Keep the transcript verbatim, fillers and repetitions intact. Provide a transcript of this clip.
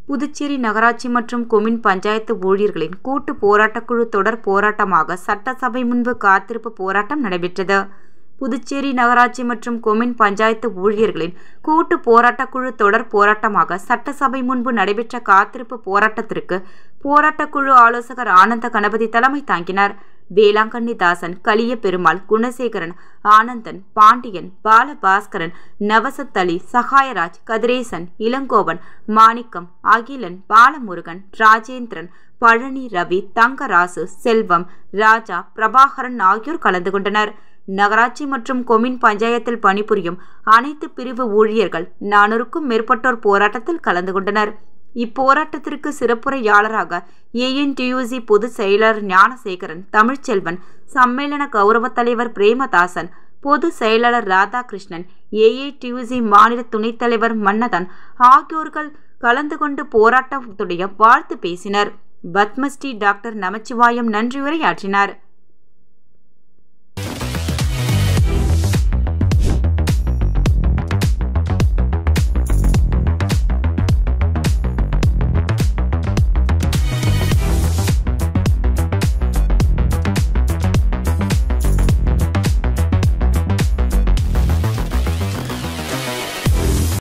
புதுச்சேரி நகராட்சி மற்றும் கொம்யூன் பஞ்சாயத்து ஊழியர்களின் கூட்டு போராட்டக்குழு தொடர் போராட்டமாக சட்டசபை முன்பு காத்திருப்பு போராட்டம் நடைபெற்றது. புதுச்சேரி நகராட்சி மற்றும் கொம்யூன் பஞ்சாயத்து ஊழியர்களின் கூட்டு போராட்டக்குழு தொடர் போராட்டமாக சட்டசபை முன்பு நடைபெற்ற காத்திருப்பு போராட்டத்திற்கு போராட்டக்குழு ஆலோசகர் ஆனந்த கணபதி தலைமை தாங்கினார். வேளாங்கண்ணி தாசன், கலிய பெருமாள், குணசேகரன், ஆனந்தன், பாண்டியன், பாலபாஸ்கரன், நவசத் அலி, சகாயராஜ், கதிரேசன், இளங்கோவன், மாணிக்கம், அகிலன், பாலமுருகன், ராஜேந்திரன், பழனி, ரவி, தங்கராசு, செல்வம், ராஜா, பிரபாகரன் ஆகியோர் கலந்து கொண்டனர். நகராட்சி மற்றும் கொம்யூன் பஞ்சாயத்தில் பணிபுரியும் அனைத்து பிரிவு ஊழியர்கள் நானூறுக்கும் மேற்பட்டோர் போராட்டத்தில் கலந்து கொண்டனர். இப்போராட்டத்திற்கு சிறப்புரையாளராக ஏஎன்டியூசி பொதுச் செயலாளர் ஞானசேகரன், தமிழ்ச்செல்வன், சம்மேளன கௌரவ தலைவர் பிரேமதாசன், பொதுச் செயலாளர் ராதாகிருஷ்ணன், ஏஐடியூசி மாநில துணைத் தலைவர் மன்னதன் ஆகியோர்கள் கலந்து கொண்டு போராட்டத்துடைய வாழ்த்து பேசினர். பத்மஸ்ரீ டாக்டர் நமச்சிவாயம் நன்றியுரையாற்றினார்.